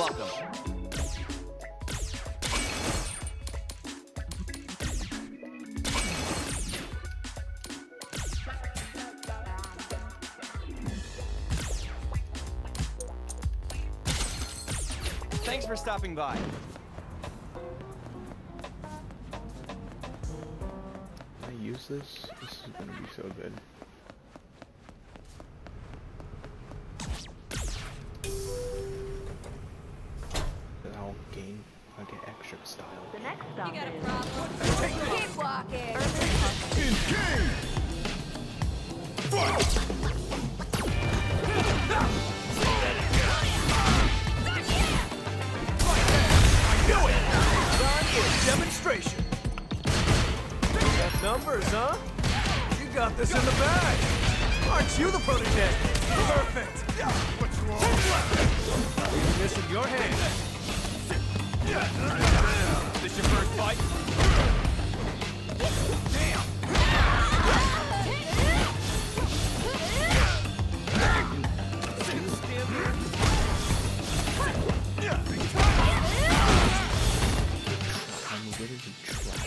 Welcome. Thanks for stopping by. Can I use this? This is gonna be so good. I'll get extra style. The next stop You got a is... problem? Keep walking. Engage! Fight! I knew it! Time for a demonstration. You got numbers, huh? You got this in the bag. Aren't you the protege? Perfect. What's wrong? Leaving this in your hands. This your first fight? Damn! I'm literally trying.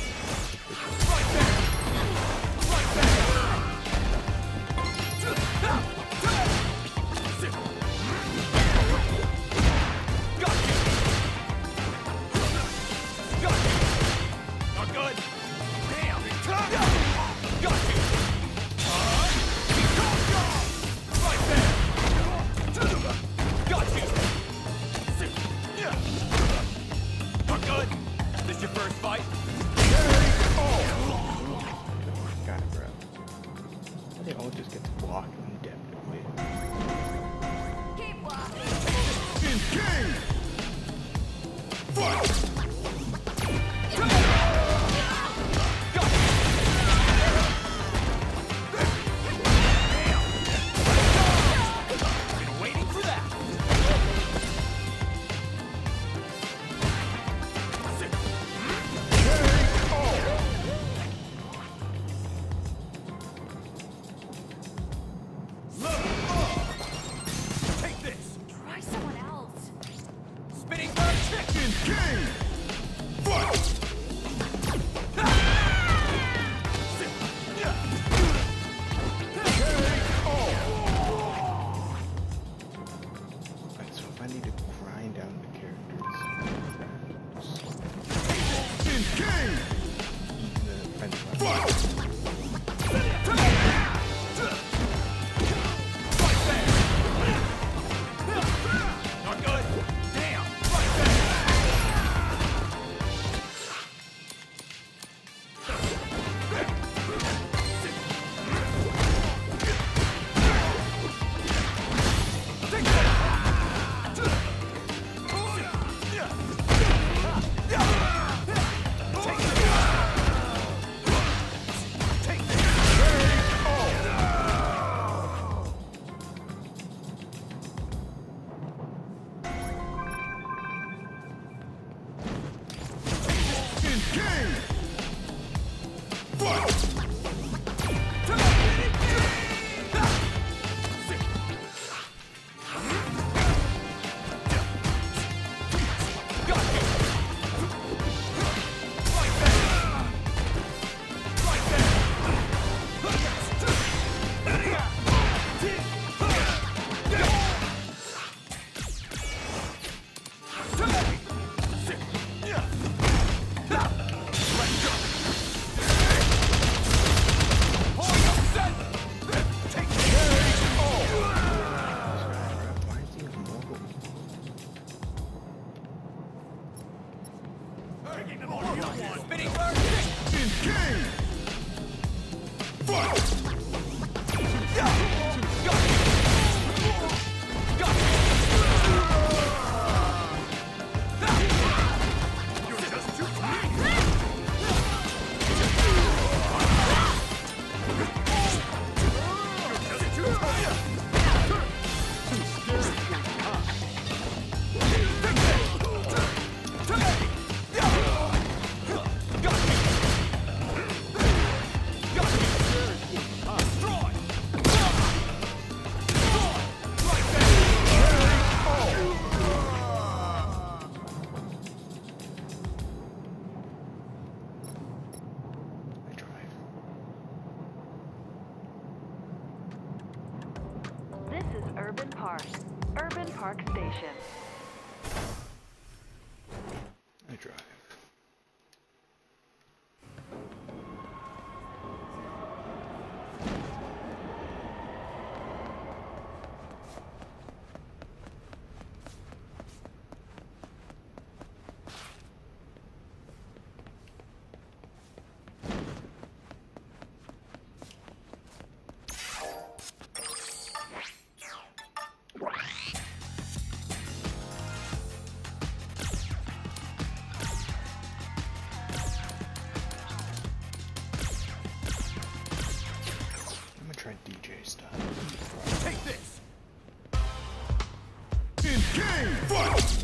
They all just get blocked indefinitely. Keep walking. Engage! Fight! Been waiting for that. Take this! Try someone else. Spinning bird kick. Engage! Fight! Alright, so if I need to grind down the characters, Engage! eat the french fries. Fight! Not good. Damn. Engage! Fight! Why is he immortal? Spinning bird kick. Engage! Fight! You're just too tight! You're just too tight! Urban Park. Urban Park Station. I drive. Try DJ style. Take this! In game fight!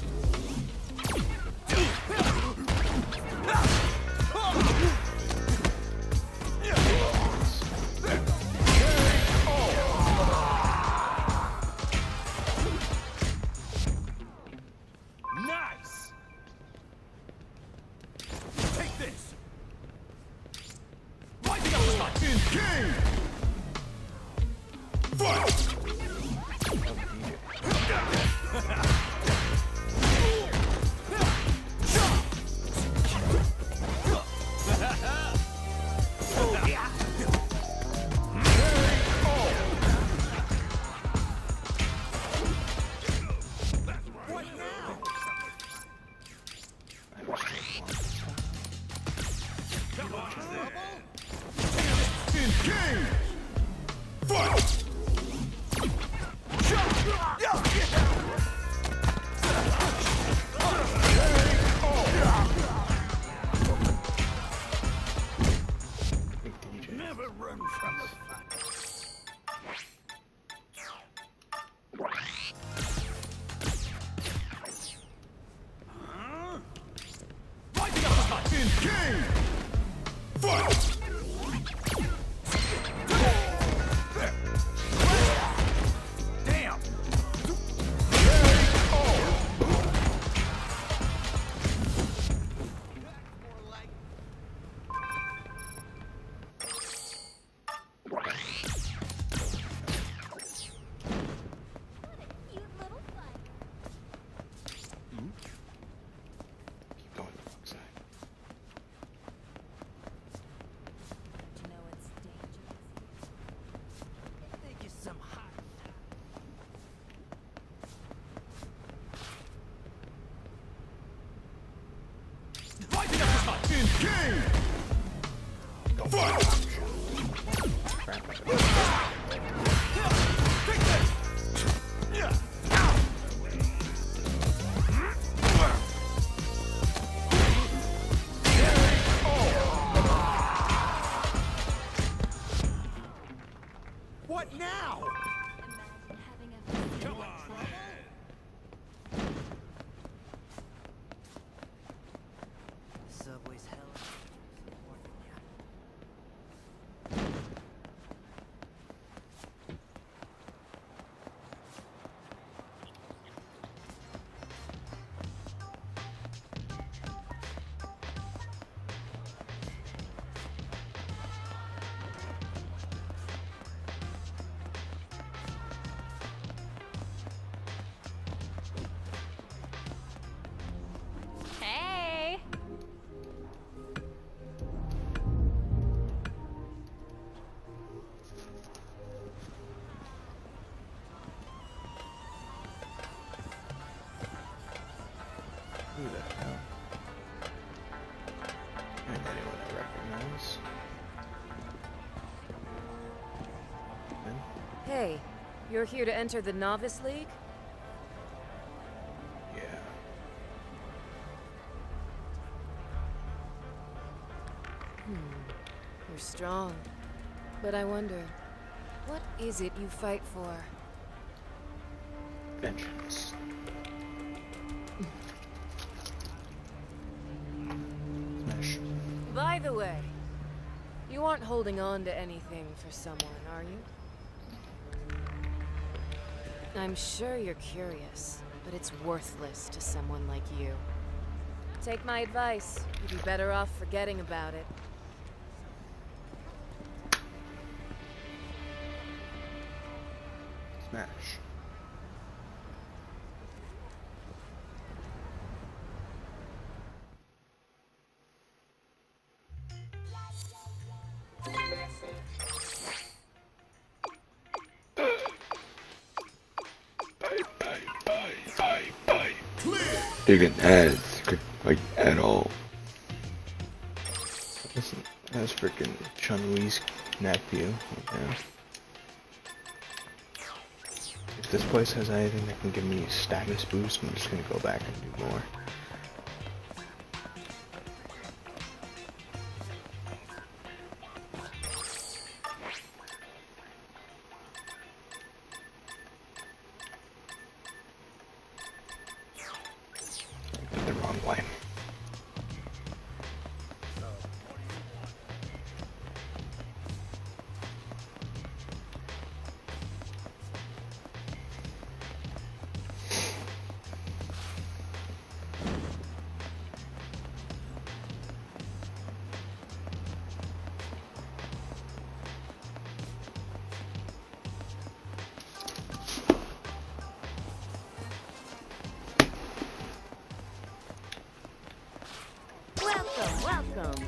Nice! Take this! Rising up the front! In game fight! In game fight! Never run from the fight. Rising up the front! In game fight! Damn! Cute little fight. Keep going to the wrong side. You know it's dangerous. Think you're some hot. Rising up the front! In game fight! Crap. Take this! What now? Imagine having a family Come like on, that. man. Subway's hell. Hey! Who the hell? Ain't anyone I recognize. Men? Hey, you're here to enter the Novice League? Yeah. You're strong. But I wonder, what is it you fight for? Vengeance. Smash. By the way, you aren't holding on to anything for someone, are you? I'm sure you're curious, but it's worthless to someone like you. Take my advice. You'd be better off forgetting about it. Smash. didn't add like at all. That's freaking Chun-Li's nephew. Okay. If this place has anything that can give me a status boost, I'm just gonna go back and do more. I did the wrong way. Welcome.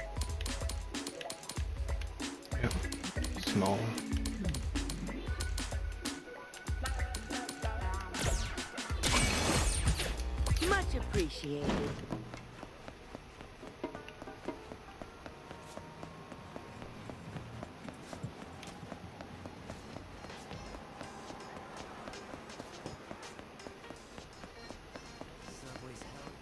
Yep. Small. Much appreciated. Subway's hell.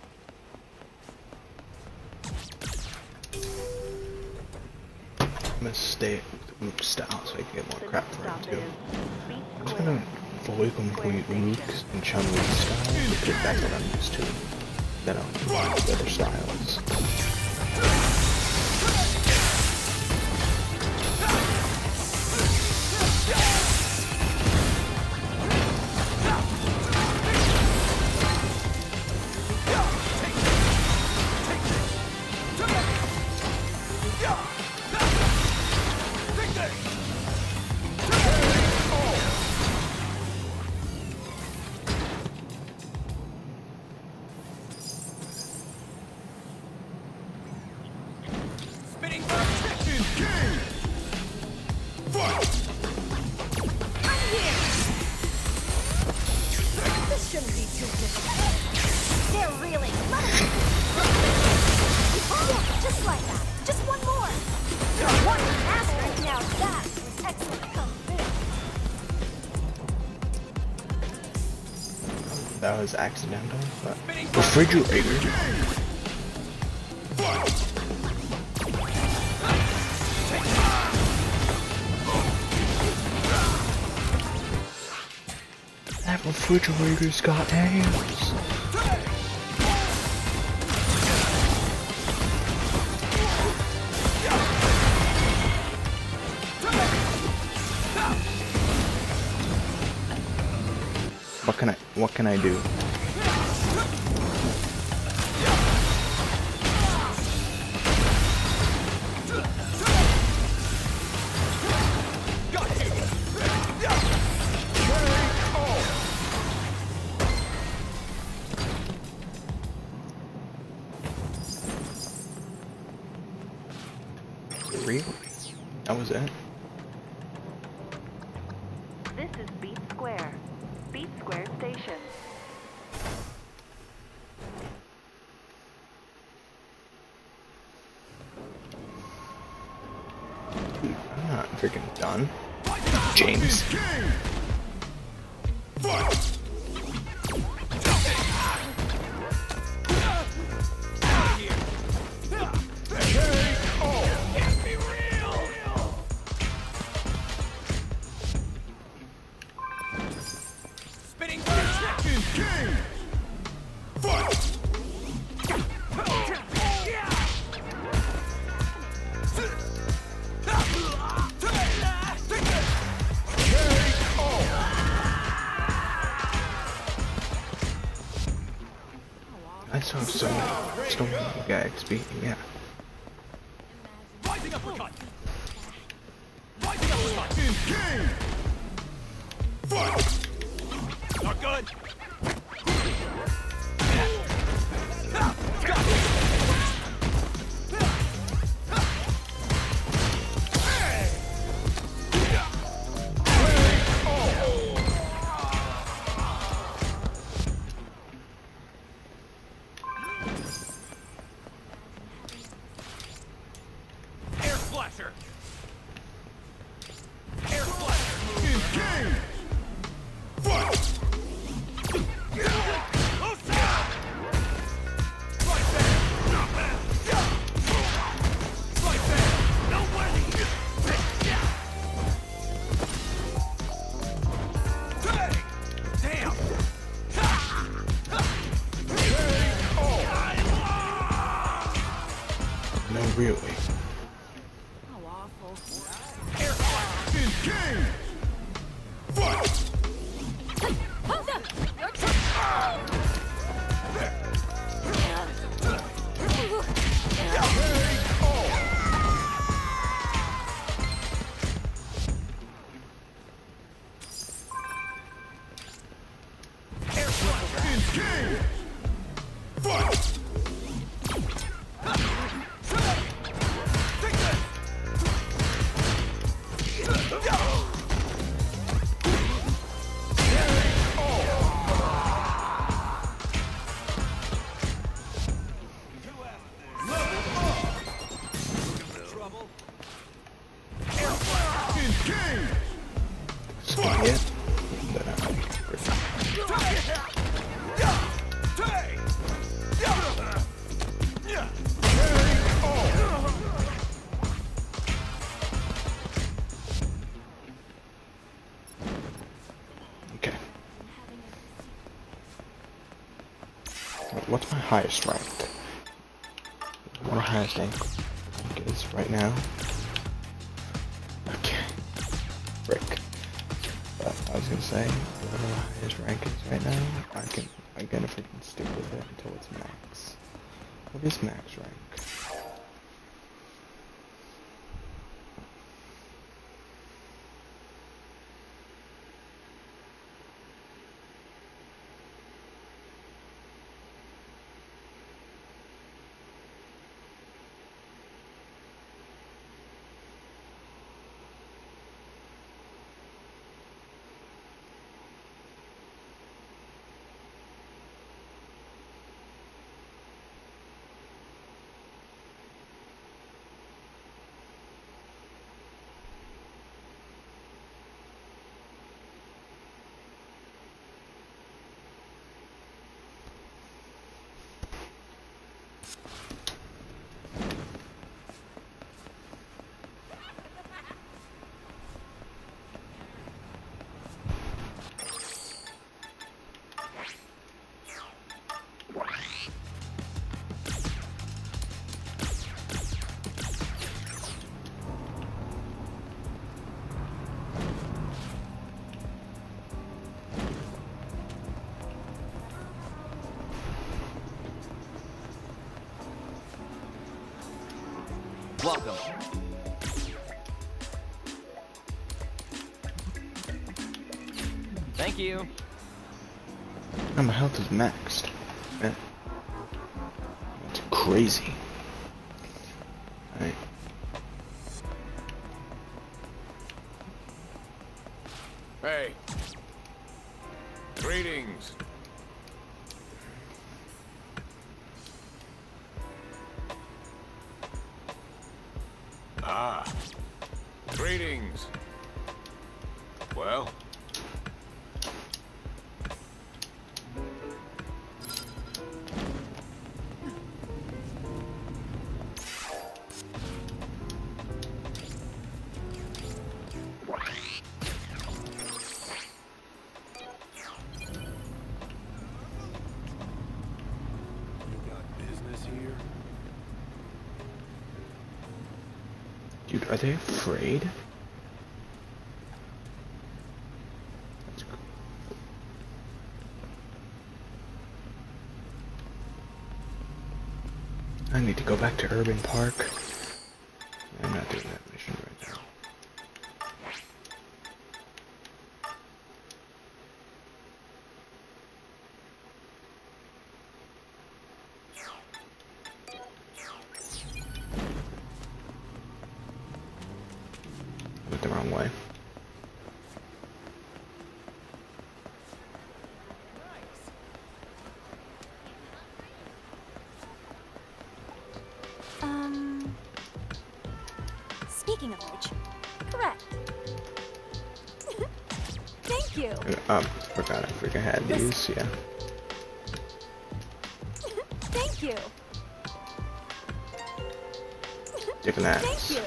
I'm gonna stay with Luke style so I can get more crap for him too. I'm just gonna fully complete Luke's and Chun-Li's style because that's what I'm used to. Then I'll do the other styles. Spinning protection! This shouldn't be too difficult. They're really Yeah, just like that. Just one more. One master. Now that was excellent kung fu. That was accidental, but refrigerator. That refrigerator's got hands. What can I do? Really? That was it? This is Beat Square. Beat Square Station. Dude, I'm not freaking done. James. Spinning protection! I saw so many XP, yeah. Rising uppercut! Rising uppercut! Not good! No, really. How awful. Hold up! Skip it. Then okay. What's my highest rank? What my highest rank is right now? Okay. Frick. But I was gonna say, whatever my highest rank is right now, I'm gonna freaking stick with it until it's max. What is max rank? Welcome. Thank you. Oh, my health is maxed. Man. That's crazy. Alright. Hey. Greetings. Ah. Greetings. Well. Dude, are they afraid? That's cool. I need to go back to Urban Park. I'm not doing that mission right now. Went the wrong way. Speaking of which, correct. Thank you. Forgot I freaking had these, yeah. Thank you. Different ass. Thank you.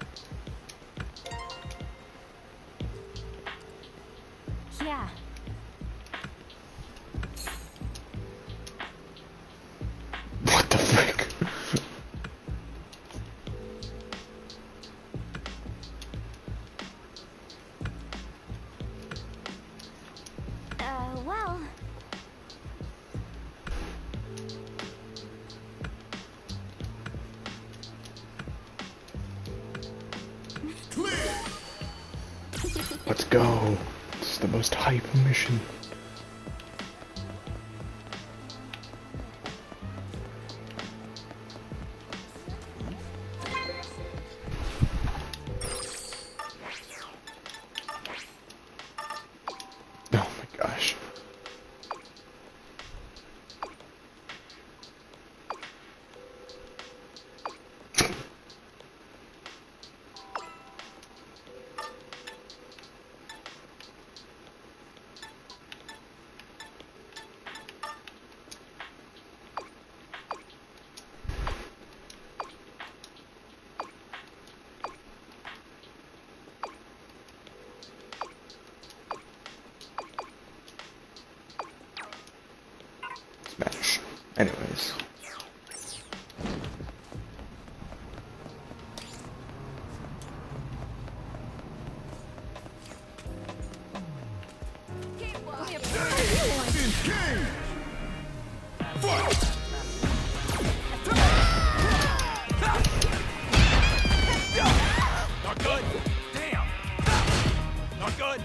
Yeah. What the frick? Well. Let's go. This is the most hype mission. Oh my gosh. Smash. Anyways. Not good. Damn. Not good.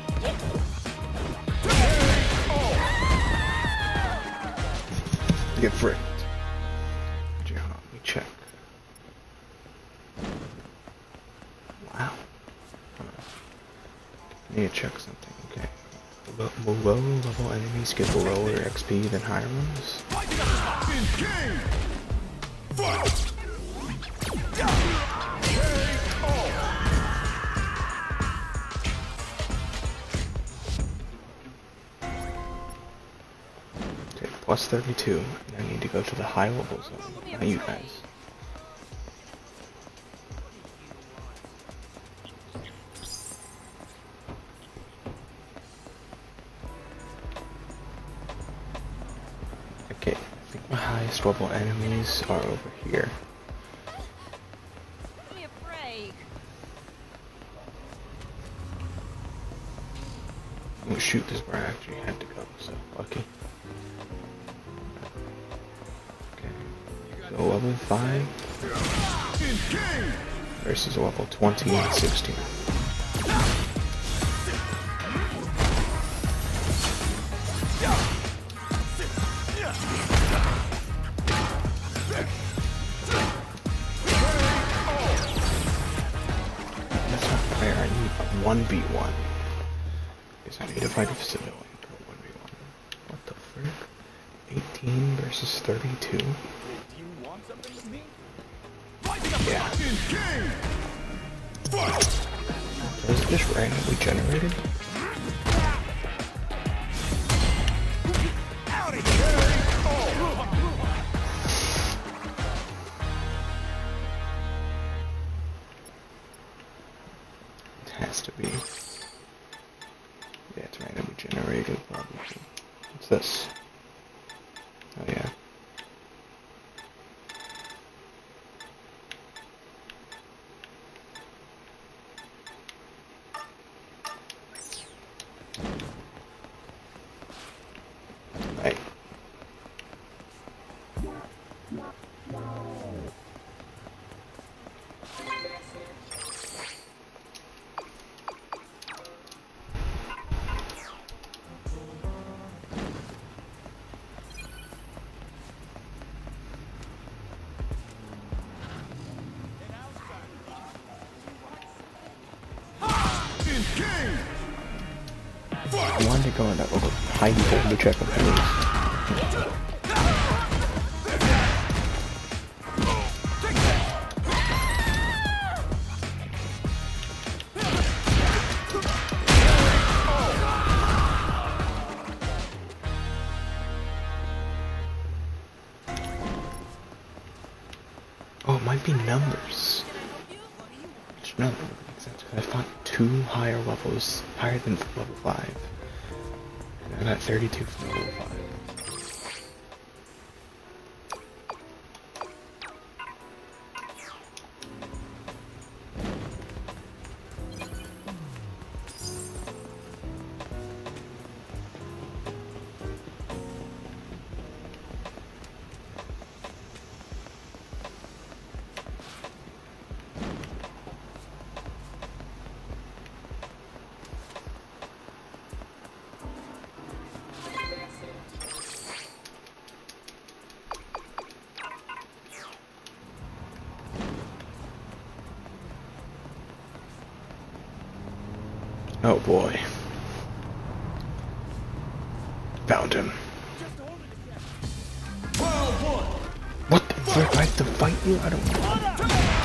Get fricked. Yeah, let me check. Wow. Need to check something, okay. Low level enemies get lower XP than higher ones. Okay, plus 32. And I need to go to the high level zone. Not you guys. Okay, I think my highest level enemies are over here. Give me a break. Oh shoot, this is where I actually had to go, so lucky. Okay, so level 5 versus level 20 and 16. That's not fair, I need 1v1. Because I need to fight a civilian for 1v1. What the frick? 18 versus 32? Do you want something with me? Yeah. So is this randomly generated? It has to be. Yeah, it's randomly generated, probably. What's this? Oh yeah. Right. I wanted to go in that little hidey hole to check if there was. be numbers. Which no, that makes sense. I fought 2 higher levels, higher than level 5. And I got 32 from level 5. Oh boy. Found him. What the frick? I have to fight you? I don't know.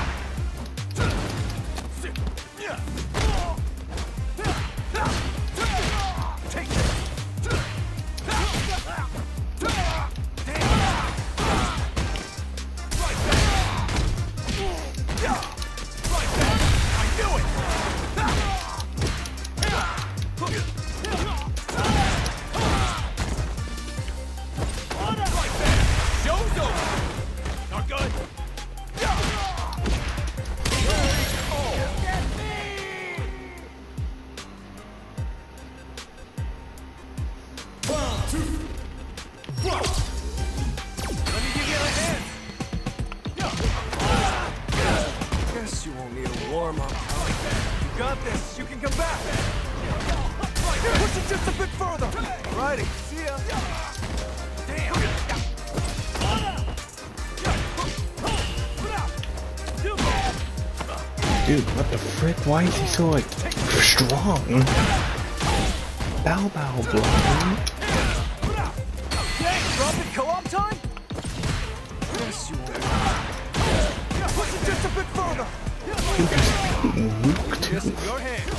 You won't need a warm-up. You got this. You can come back. Push it just a bit further. Alrighty. See ya. Damn. Dude, what the frick? Why is he so, like, strong? Bow bow blow. Drop it co-op time? Yes, you will. Push it just a bit further. You just beating Luke too. Just your hands.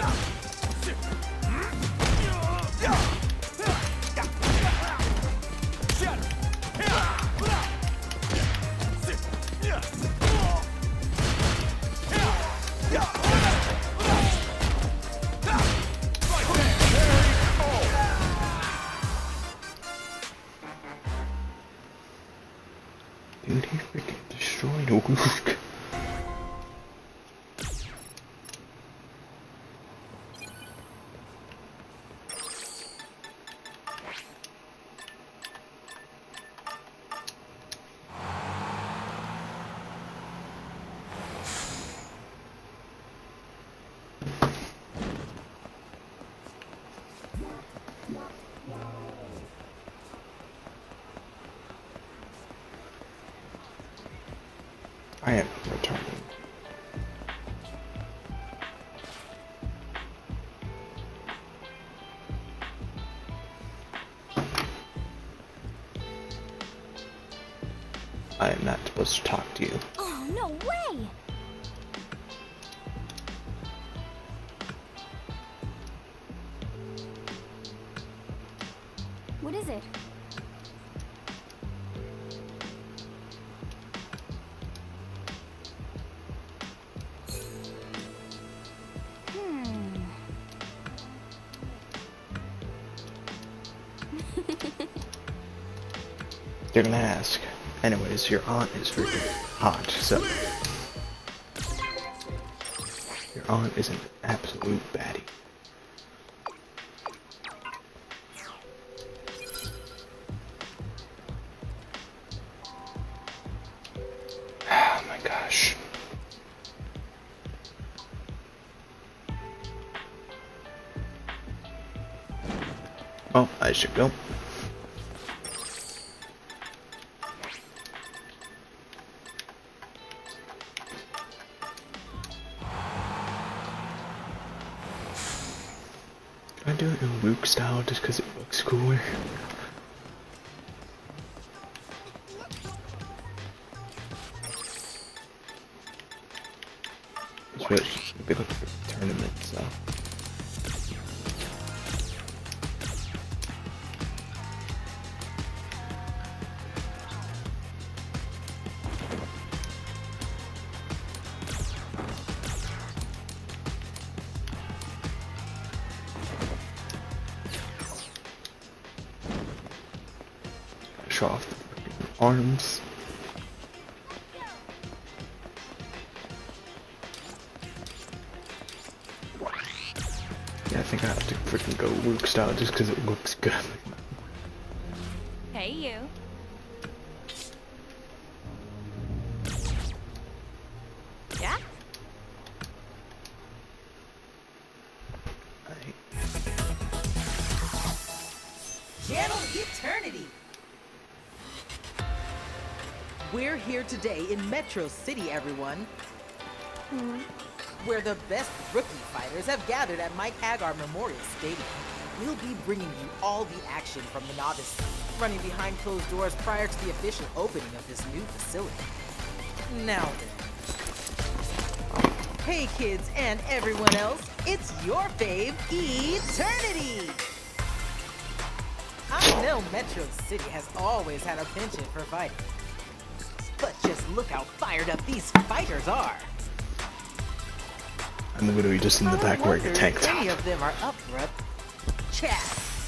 Dude, he freaking destroyed Luke. I am returning. I am not supposed to talk to you. Oh, no way! What is it? They're gonna ask. Anyways, your aunt is freaking hot, so... Your aunt is an absolute baddie. Oh my gosh. Oh, I should go. Can I do it in Luke style just because it looks cooler? It's really a big tournament, so. finish off the freaking arms. Yeah, I think I have to freaking go Luke style just because it looks good. Hey, you. Yeah? Channel Eternity! We're here today in Metro City, everyone. Where the best rookie fighters have gathered at Mike Hagar Memorial Stadium. We'll be bringing you all the action from the novice, running behind closed doors prior to the official opening of this new facility. Now then. Hey kids and everyone else, it's your fave, Eternity! I know Metro City has always had a penchant for fighting. But just look how fired up these fighters are. I'm literally just in the back wearing a tank top. Any of them are up for a chat.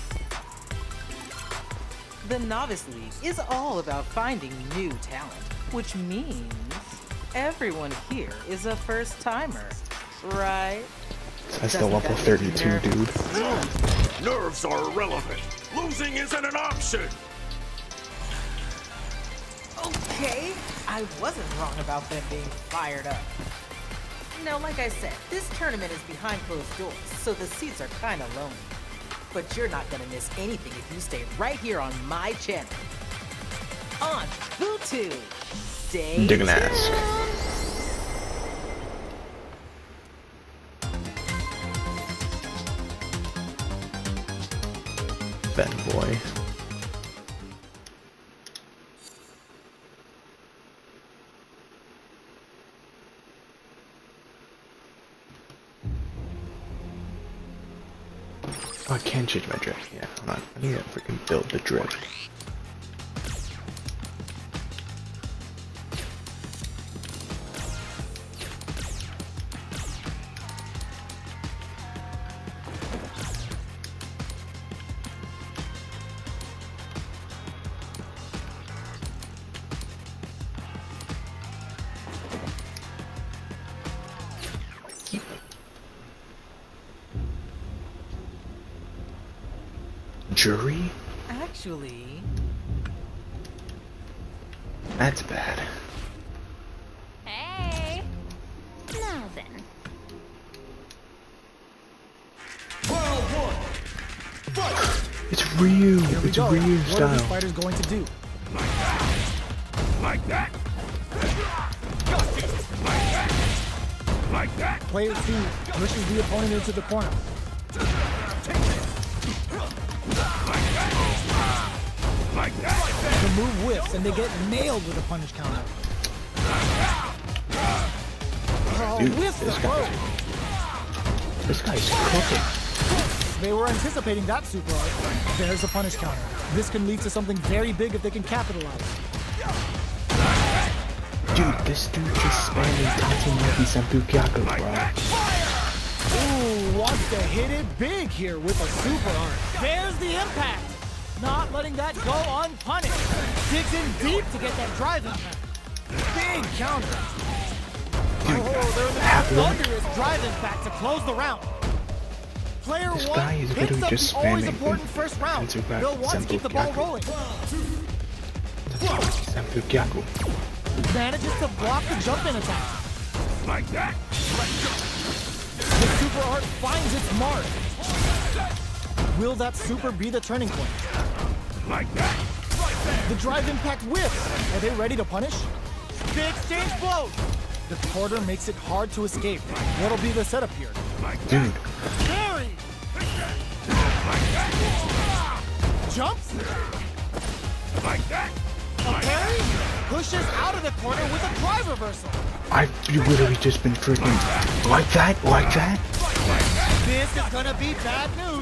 The Novice League is all about finding new talent, which means everyone here is a first-timer, right? That's the level 32, dude. Nerves are irrelevant. Losing isn't an option. Okay, I wasn't wrong about them being fired up. Now, like I said, this tournament is behind closed doors, so the seats are kinda lonely. But you're not gonna miss anything if you stay right here on my channel. On Bootu! Stay Diggin' ask. Ben boy. Oh, I can change my drift. Yeah, hold on. I need to freaking build the drift. Jury? Actually... That's bad. Hey! Now then. It's Ryu! It's Ryu What are style. these fighters going to do? Like that. Like that. Player 2 pushes the opponent into the corner. Like that. The move whiffs and they get nailed with a punish counter. Dude, Whiffs the throw. This guy's cooking. They were anticipating that super art. There's a punish counter. This can lead to something very big if they can capitalize. Dude, this dude just spamming Tatsumaki Senpukyaku, bro. Ooh, wants to hit it big here with a super art. There's the impact. Not letting that go unpunished. Digs in deep to get that drive impact. Big counter. Oh, there's a thunderous drive impact to close the round. Player This 1 guy is hits literally up just the always spamming important first round. Senpukyaku. They'll want to keep the ball rolling. Senpukyaku. Manages to block the jump in attack. Like that. The super art finds its mark. Will that super be the turning point? Like that. The drive impact whiffs. Are they ready to punish? They exchange blows. The quarter makes it hard to escape. What'll be the setup here? Dude. Parry! Jumps? Like that. A parry? Pushes out of the corner with a drive reversal. I've literally just been freaking like that, like that. This is gonna be bad news.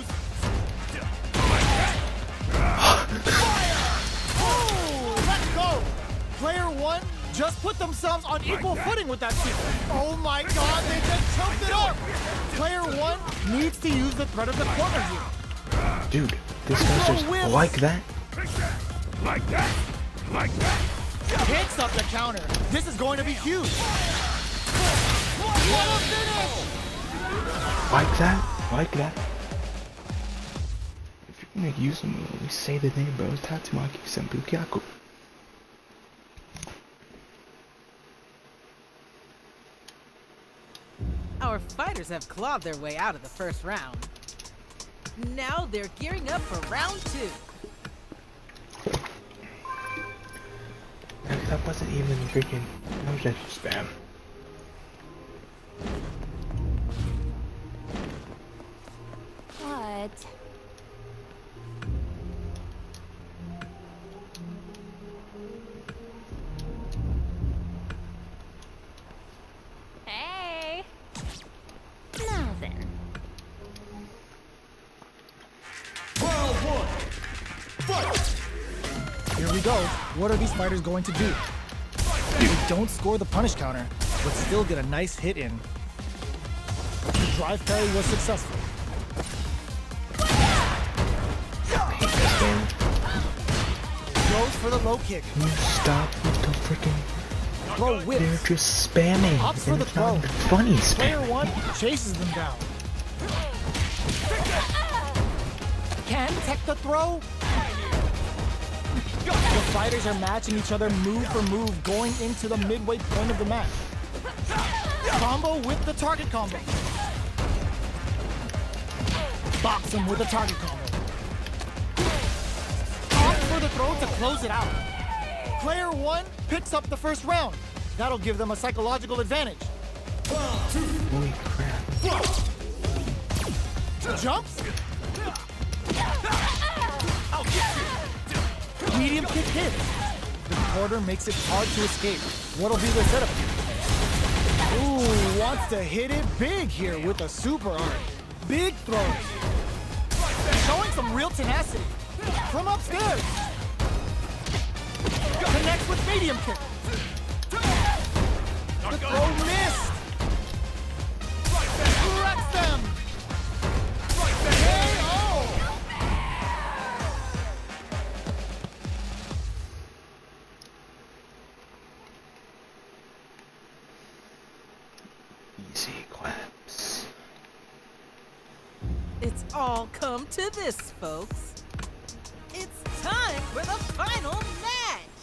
Oh, let's go. Player 1 just put themselves on equal footing with that super. Oh my god, they just choked it up. Player 1 needs to use the threat of the corner here. Dude, this guy's just like that. Like that! Like that! Hits up the counter. This is going to be huge. What a finish! Like that? Like that? If you're gonna use them, at least say the name, bro. It's Tatsumaki Senpukyaku. Our fighters have clawed their way out of the first round. Now they're gearing up for round 2. That wasn't even freaking. That was just spam. What? Hey. Now then. Round 1. Fight! Here we go. What are these fighters going to do? They don't score the punish counter, but still get a nice hit in. The drive parry was successful. Goes for the low kick. Can you stop with the freaking. Throw whips. They're just spamming. Opts for And the it's not throw. funny Player spamming. 1 chases them down. Can tech the throw. The fighters are matching each other move for move going into the midway point of the match. Combo with the target combo. Box him with the target combo. Opt for the throw to close it out. Player 1 picks up the first round. That'll give them a psychological advantage. Holy crap. Jumps. Medium kick hit. The quarter makes it hard to escape. What'll be the setup? Ooh, wants to hit it big here with a super art. Big throws. Showing some real tenacity. From upstairs. Connects with medium kick. The throw missed. Wrecks them. KO. Easy claps. It's all come to this, folks. It's time for the final match!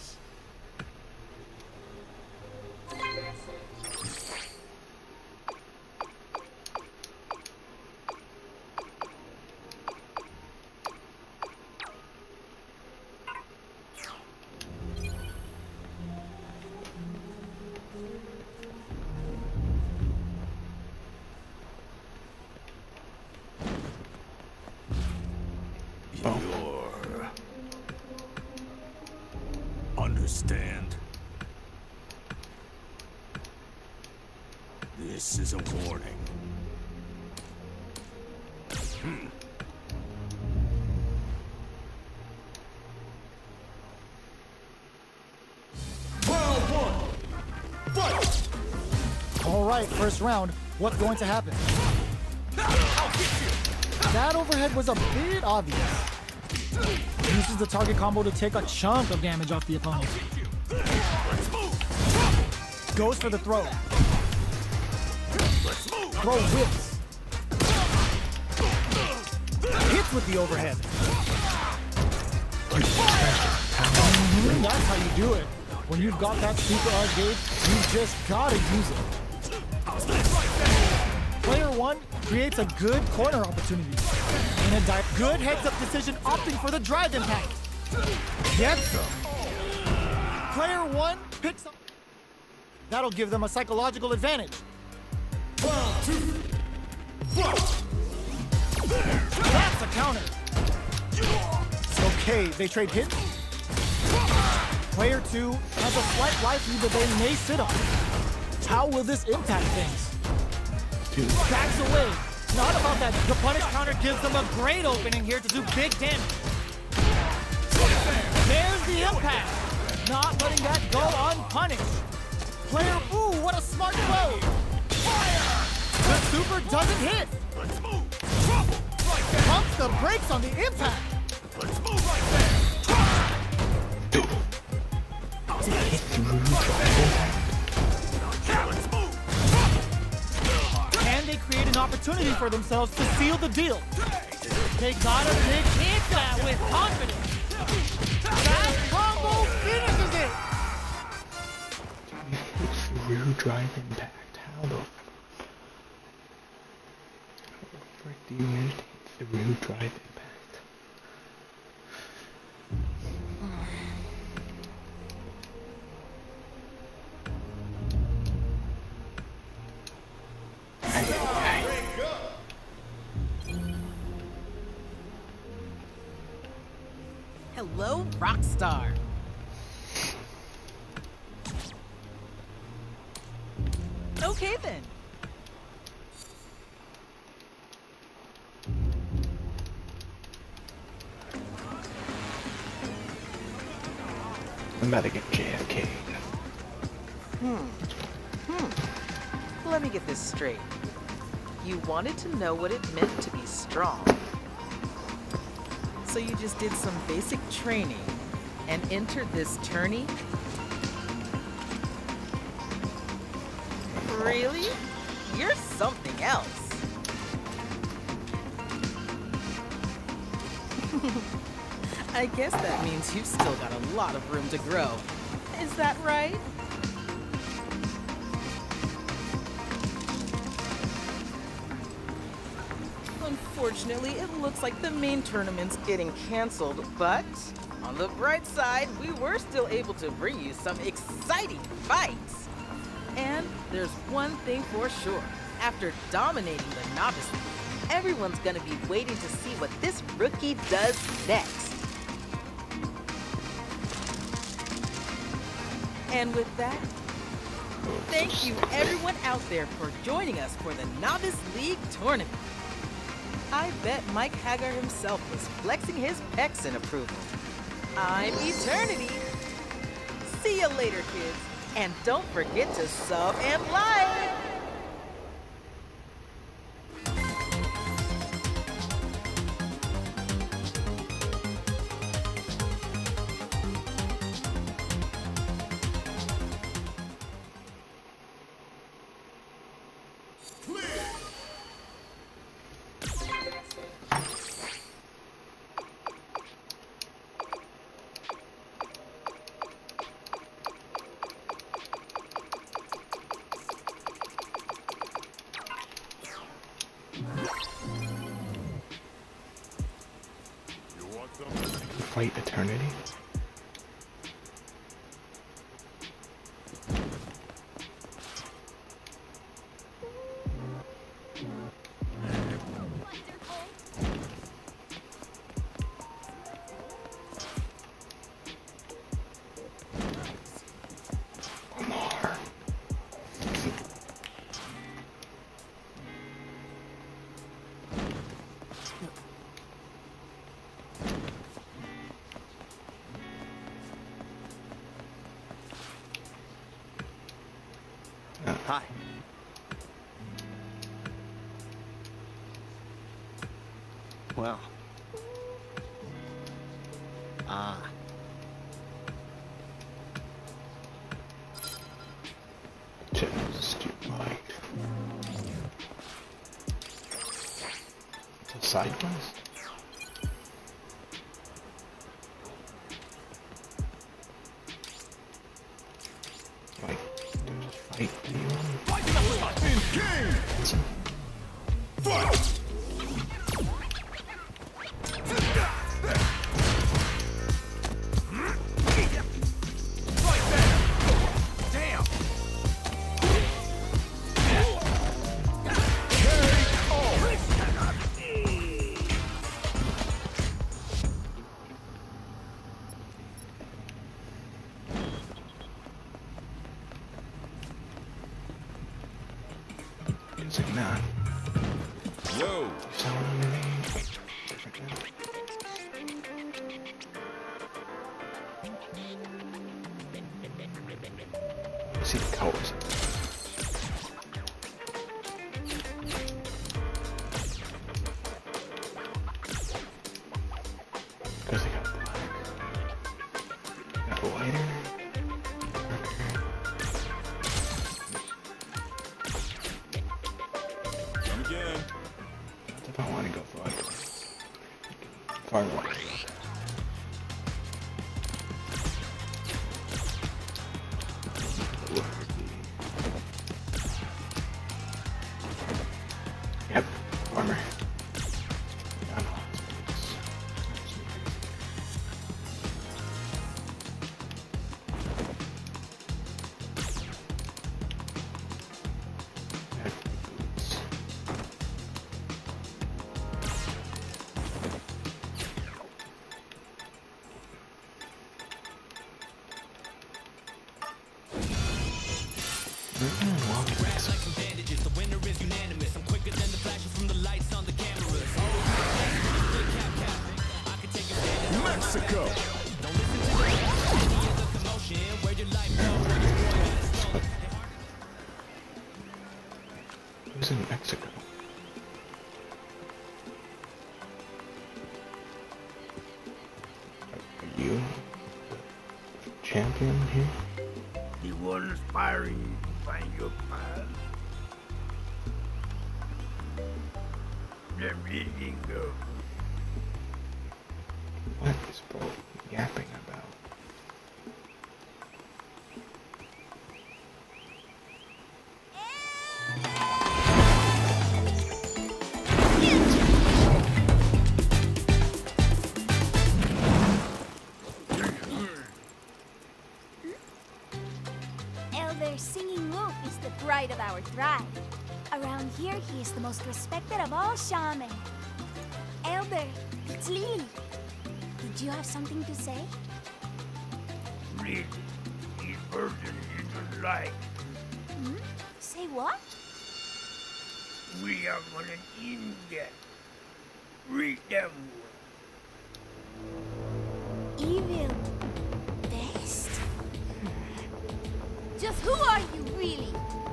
Understand? This is a warning. Round 1. Fight! All right, first round. What's going to happen? That overhead was a bit obvious. Uses the target combo to take a chunk of damage off the opponent. Goes for the throw. Throw whips. Hits with the overhead. That's how you do it. When you've got that super art gauge, you just gotta use it. Player 1 creates a good corner opportunity. In a good heads-up decision, opting for the drive impact. Gets them. Player 1 picks up. That'll give them a psychological advantage. That's a counter. Okay, they trade hits. Player 2 has a slight life lead that they may sit on. How will this impact things? Backs away. Not about that. The punish counter gives them a great opening here to do big damage. There's the impact. Not letting that go unpunished. Player, ooh, what a smart throw. The super doesn't hit. Pumps the brakes on the impact. Can they create an opportunity for themselves to seal the deal? They gotta hit that with confidence. That combo finishes it. Real drive impact. How the frick do you manage to get the real drive impact? Hello, Rockstar. Okay then. I'm about to get JFK. Let me get this straight. You wanted to know what it meant to be strong. So you just did some basic training and entered this tourney? Really? You're something else. I guess that means you've still got a lot of room to grow. Is that right? Unfortunately, it looks like the main tournament's getting canceled, but on the bright side, we were still able to bring you some exciting fights. And there's one thing for sure. After dominating the Novice League, everyone's gonna be waiting to see what this rookie does next. And with that, thank you everyone out there for joining us for the Novice League tournament. I bet Mike Hagar himself was flexing his pecs in approval. I'm Eternity. See you later, kids. And don't forget to sub and like. Fight Eternity? Hi. Well. Just like it's a side quest. Like, just fight anyone. It's like, nah. Yo. See the colors. Because they got black. Got lighter. Darker. Far away. Yep, armor. Mexico. Who's in Mexico? Are you the champion here? The one aspiring to find your path. The reading of What is Bo yapping about? Elder Singing Wolf is the pride of our tribe. Around here, he is the most respected of all shamans. Elder, it's Lily. Did you have something to say? read these versions you don't like. Hmm? Say what? We are on an index. Read them. Evil best? Just who are you really?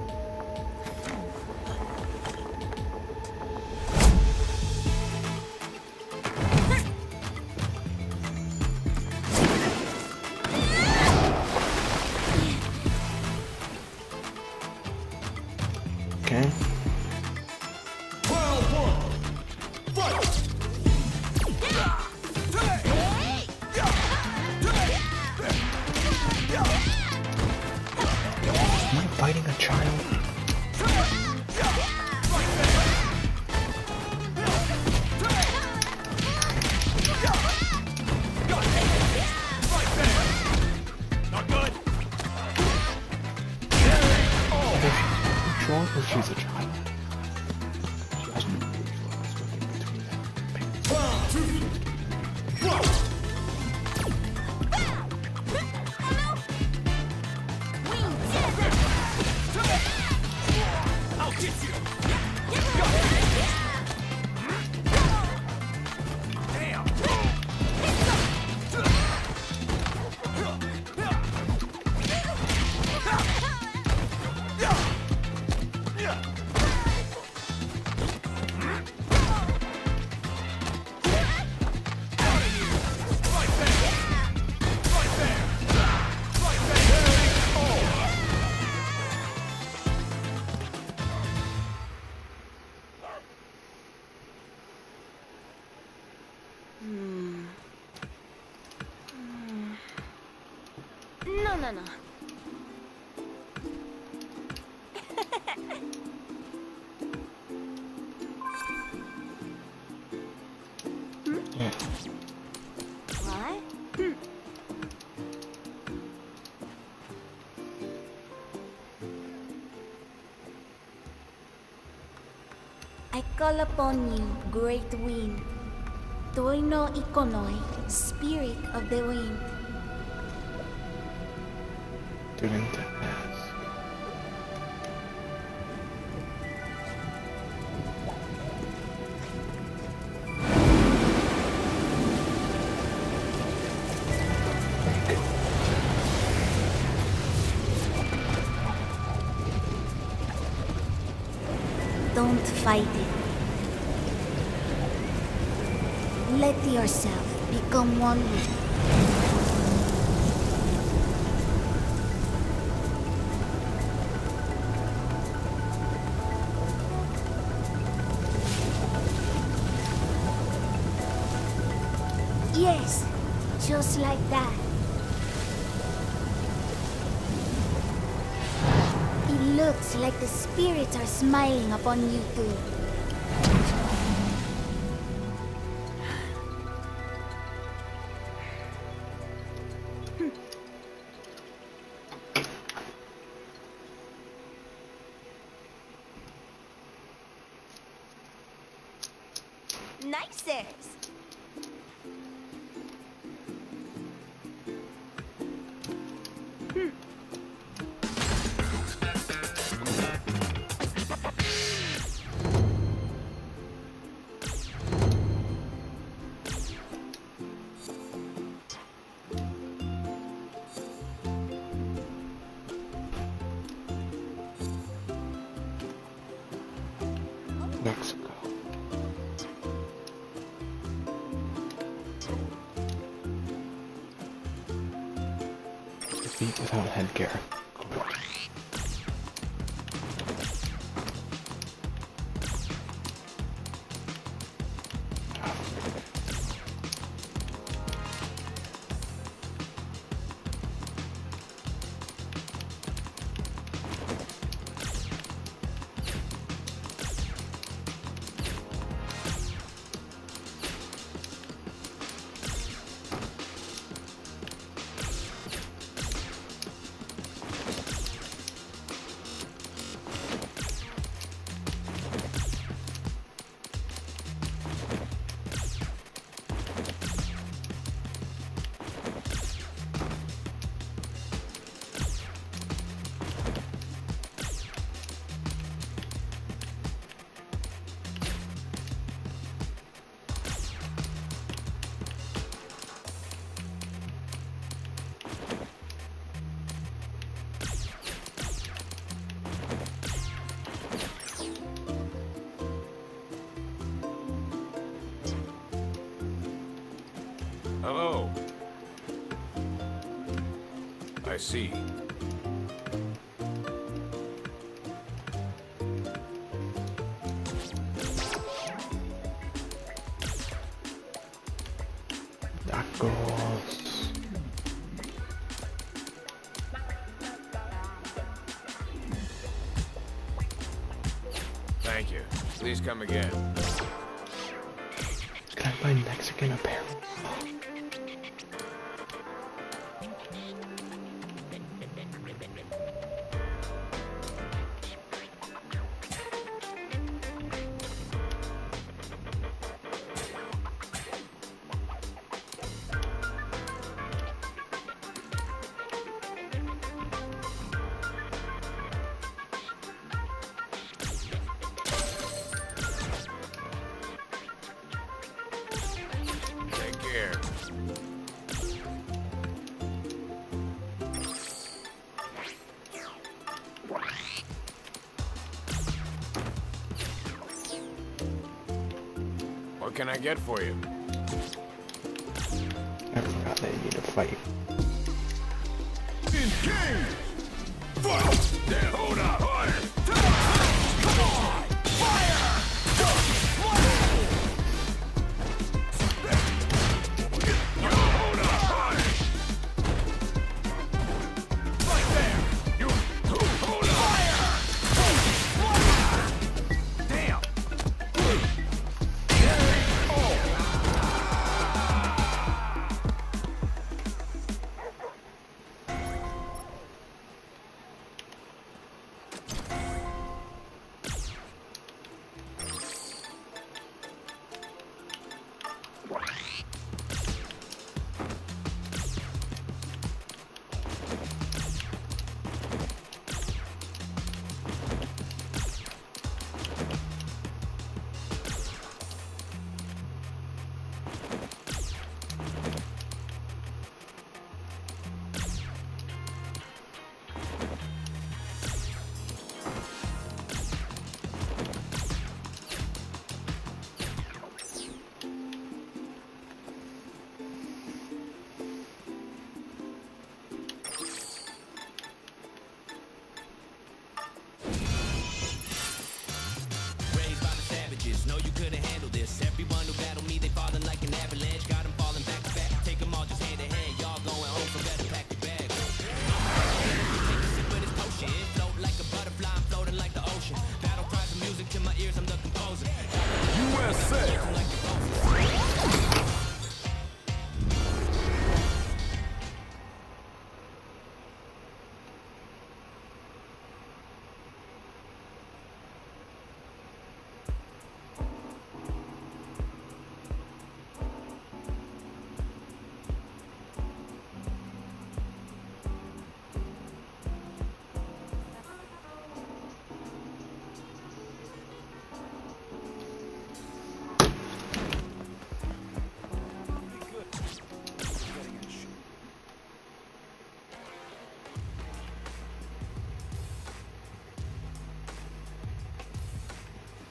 Okay. Am I fighting a child? Not good. Sure, or she's a child. She has no visual switching between them. I'll get you. Damn. No. Yeah. What? I call upon you, great wind. Toino Ikonoi, spirit of the wind. Didn't ask. Don't fight it. Let yourself become one with it. Yes, just like that. It looks like the spirits are smiling upon you two. Nicers. Mexico. Defeat without headgear. Hello. I see. Tacos. Thank you. Please come again. Can I buy Mexican apparel? Take care. What can I get for you? I forgot that you need to fight. Engage! Fire! Then hold up! Fire! Come on! Fire! Hold up! Fire! Right there! You hold up! Fire! Damn!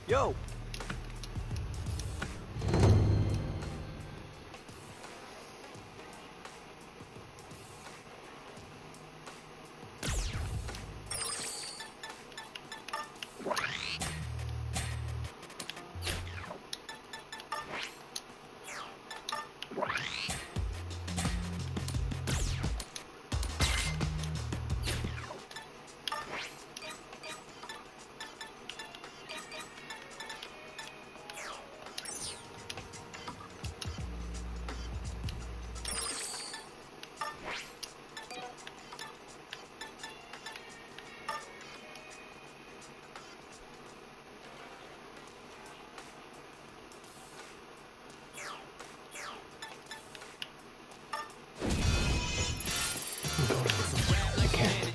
Yo. I can't.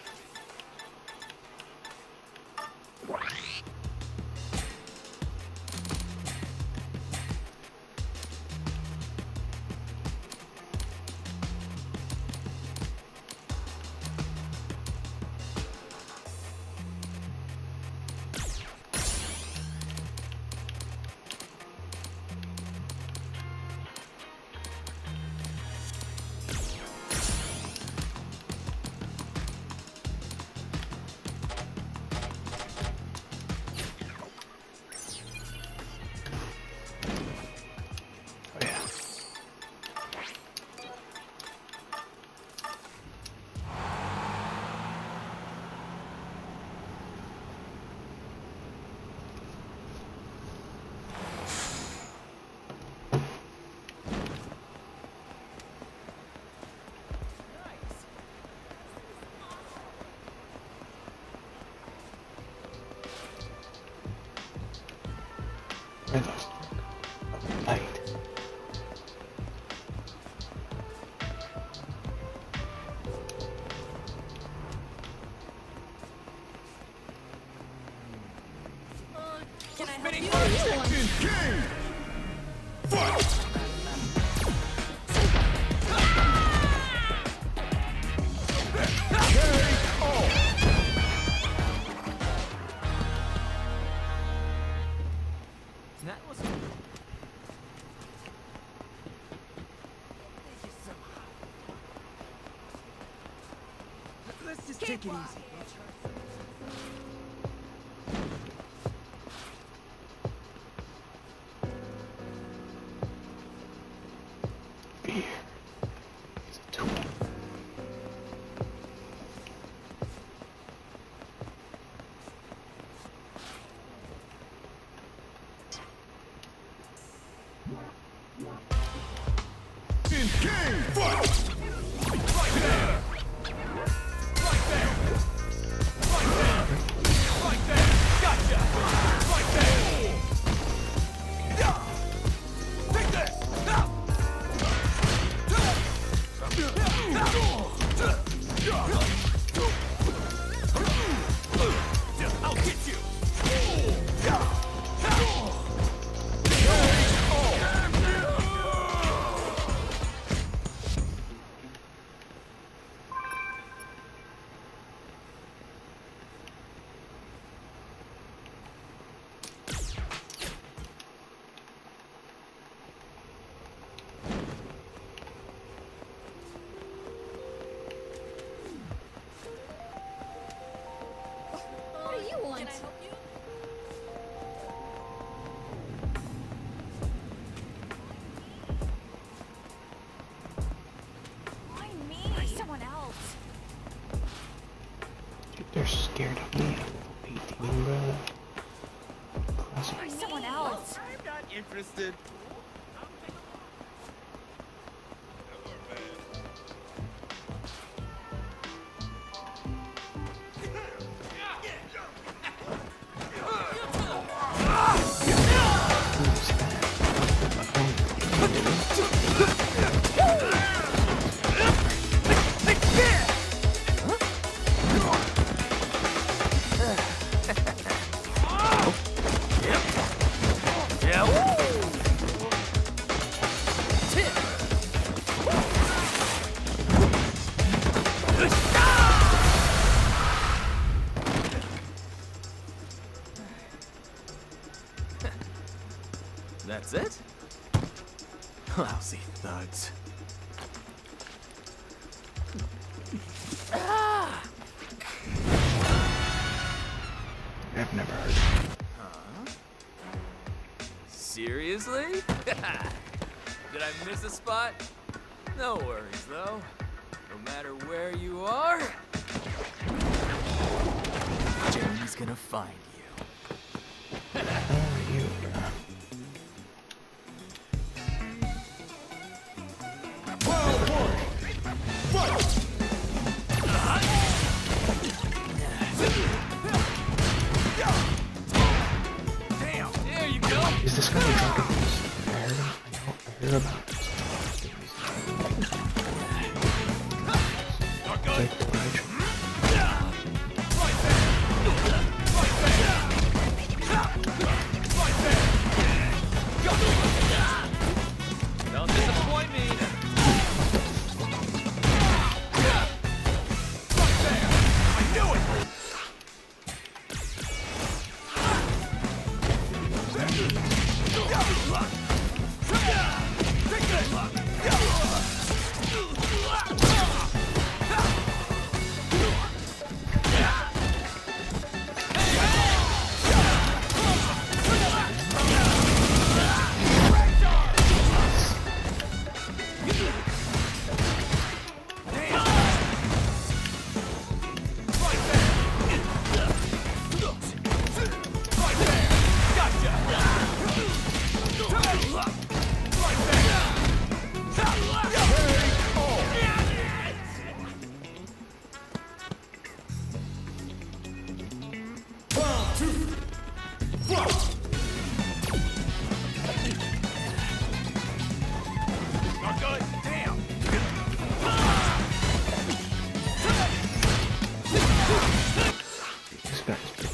Light. Can I help you? King! Fight! That was... Let's just take it easy. Fear is a tool. King! Fight! Right there! Right there! Right there! Right there! Gotcha! Right there! Yeah! Take this! Now! I'll get you! What do you want? Can I help you? Why me? Someone else. Dude, they're scared of me. 18, bro. Classic. Why someone else? I'm not interested. thuds. I've never heard of it. Huh? Seriously? Did I miss a spot? No worries, though. No matter where you are, Jeremy's gonna find you. How are you, bro? Damn, there you go. Is this guy a drunken beast? I heard him. I heard about this. Like the Rage. Don't disappoint me. I knew it. This guy's big.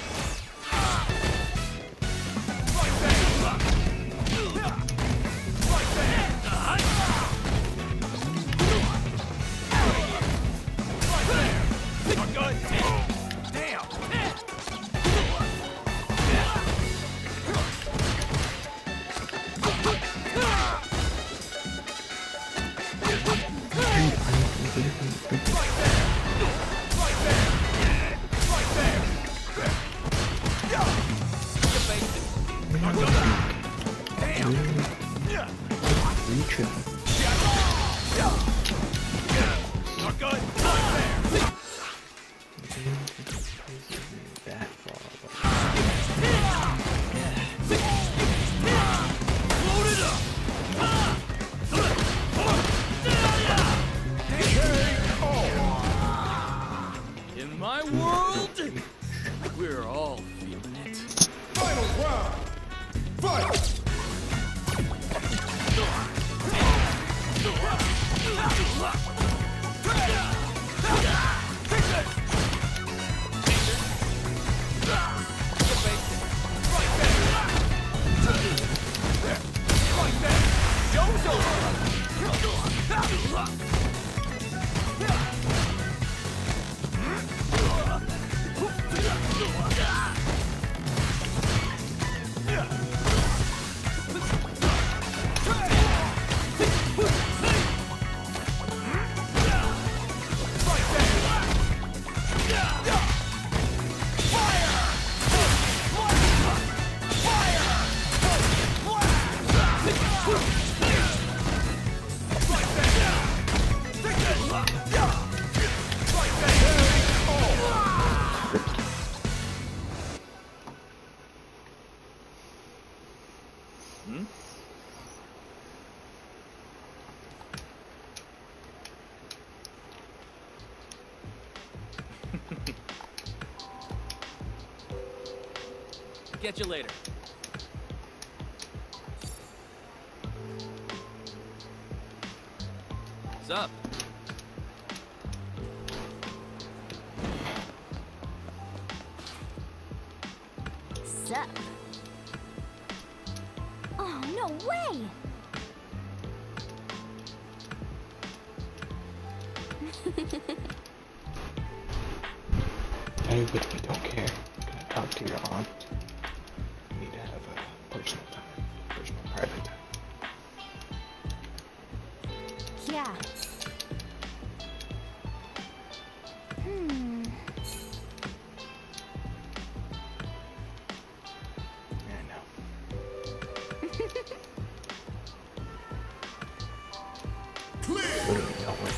In my world, we're all feeling it. Final round. Fight. Catch you later. What's up? Sup? Oh, no way! I literally don't care. I'm gonna talk to your aunt. You need to have a personal time. Personal private time. Yeah. Yeah, no. Literally no way.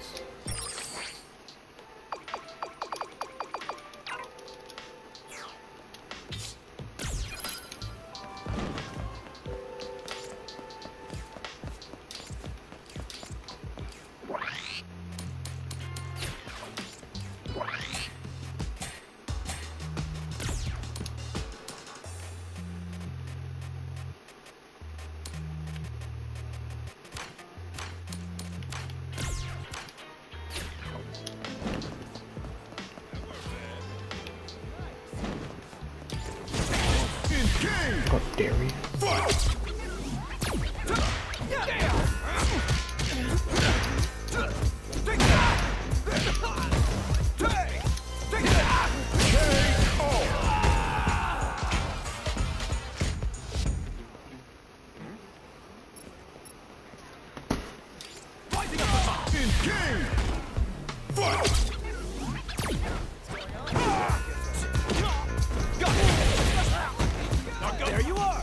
How dare you? There you are!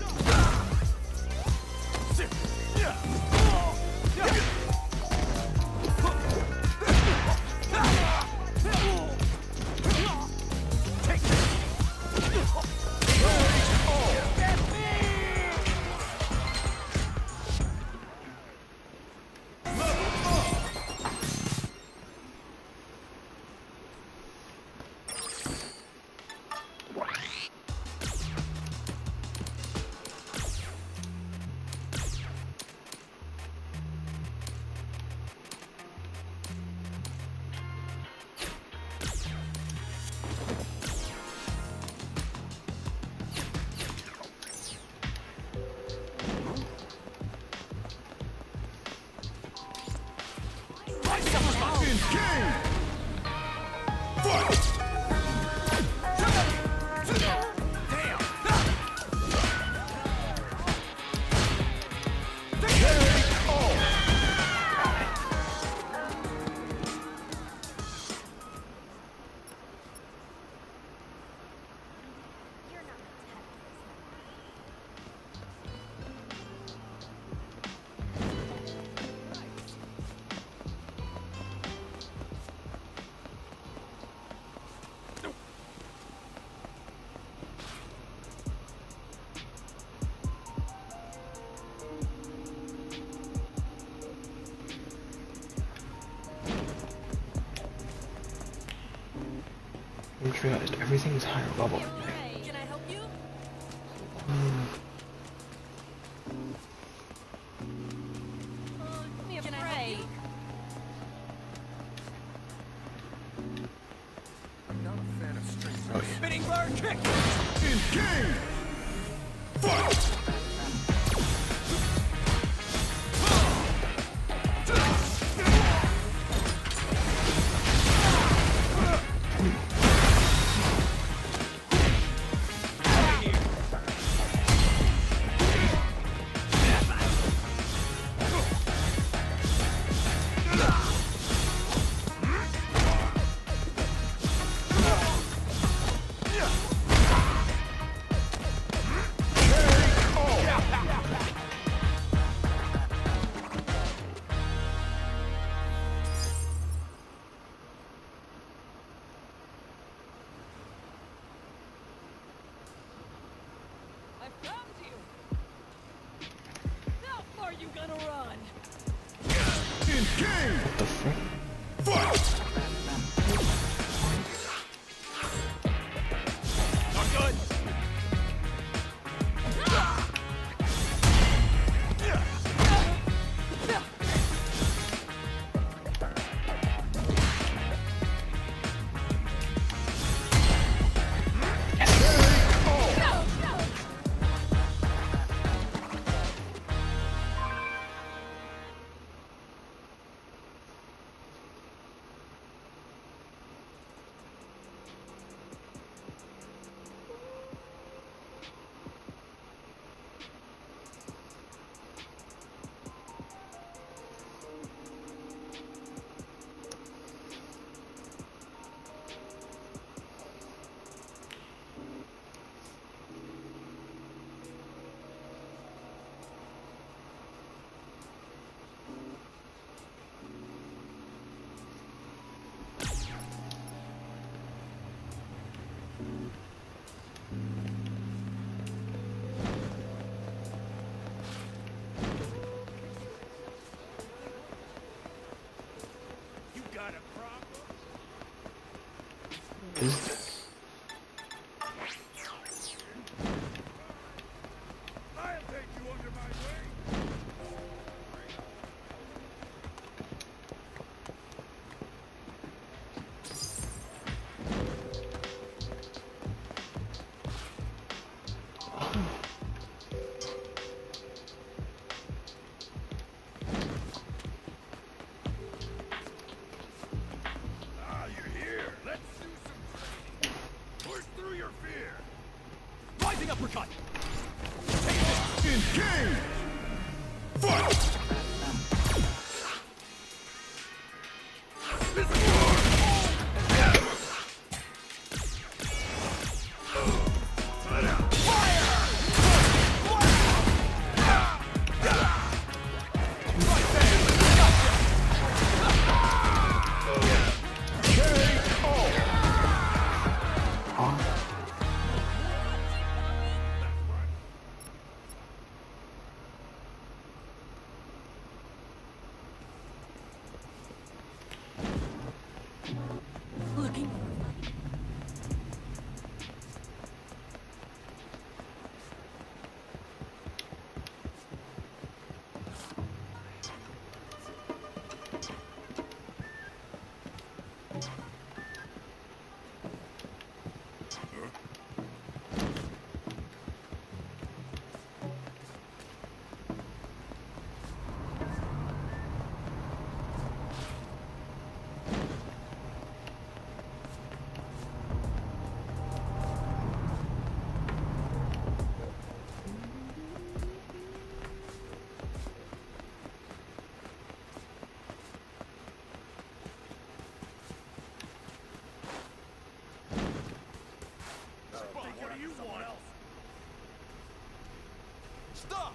I just realized everything's higher level. Can I help you? Can I help you? I'm not a fan of strings. Oh yeah. Spinning bar kick! In game! Fight! I found you! How far you gonna run? In game! What the frick? Fight! Not good! is this? I'll take you under my wing. Ah, you're here. Let's do some training. Push through your fear. Rising uppercut! Engage! Fight! Looking. What do you want? Stop!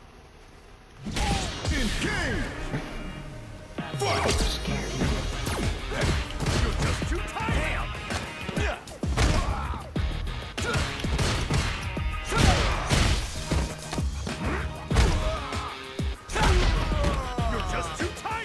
Engage! Fight! You're just too tired! You're just too tight!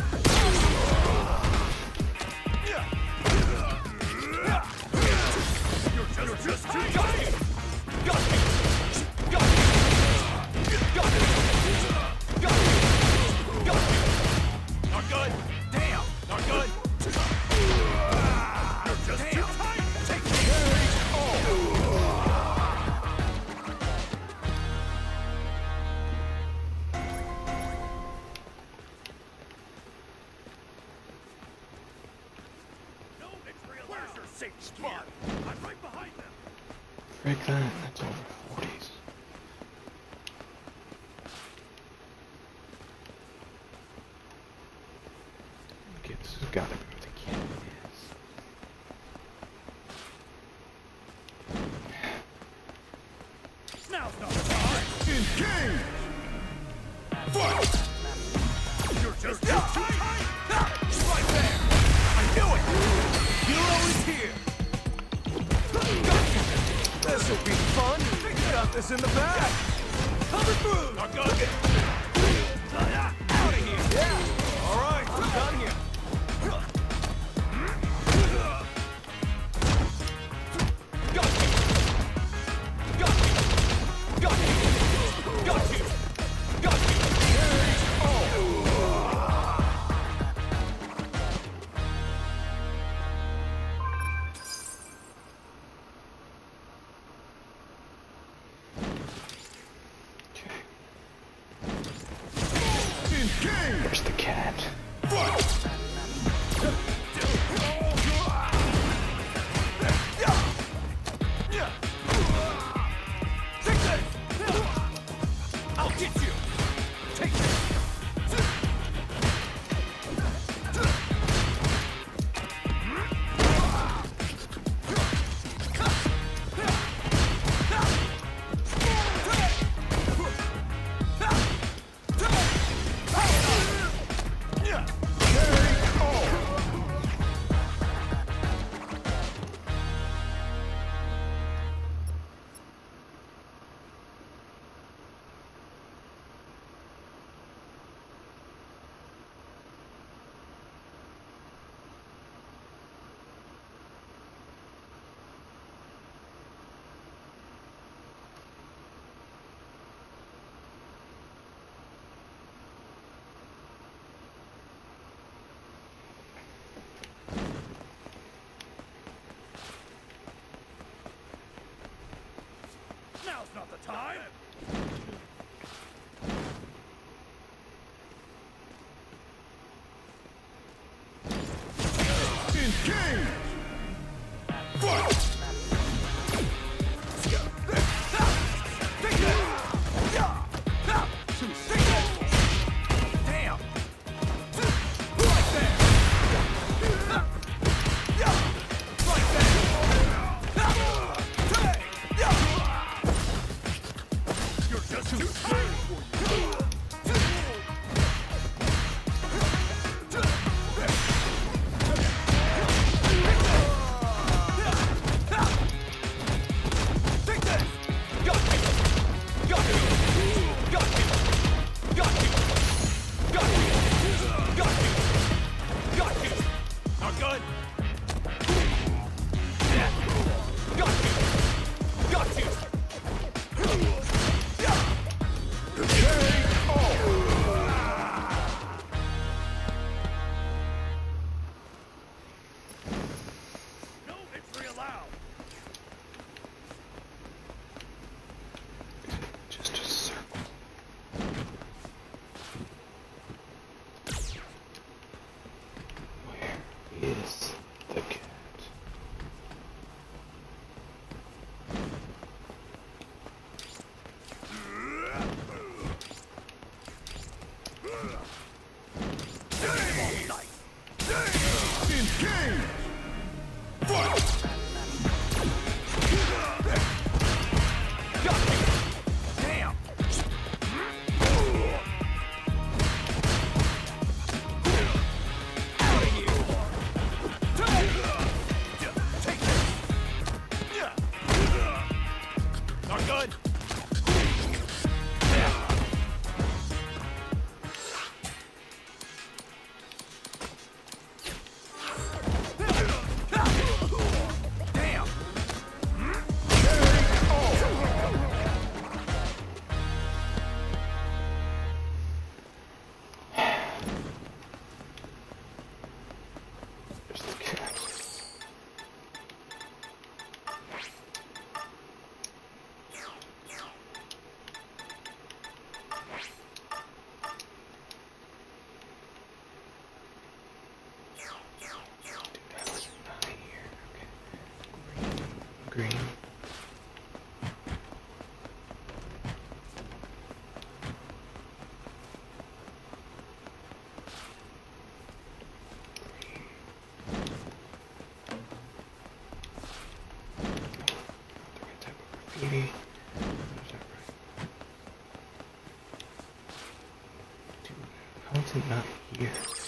You're just too tight! Got me! Got me! Got me! Got me! Got me! Not good! Damn! Not good! You're just too tight! Take me! No, it's real. Where's your safe spot? I'm right behind them. Break that. That's over 40s. Okay, this has got to be where the cannon is. Now's not the time! Engage! Fight! You're just too tight! Right there! I knew it! Hero is here! This'll be fun! We got this in the bag! Coming through! Not good! Out of here! Yeah! Alright, we're done here! Got you! Got you! Got you! Got you! Got you! Okay. time? Engage! Fight! Damn! Like that! Like that! You're just too tired for you! Take this! Got you! Got you! Got you! Got you! Got you! Got you! Got you! Not good! Yeah. Got you! Got you! No entry allowed! Just a circle. Where is the cat? Engage! Fight! Got you! Damn! Out of here! Take this! Not good! Damn! There's the cat. Dude, I was not here. Okay. Green. The right type of graffiti. Is that right? Dude, how is it not here?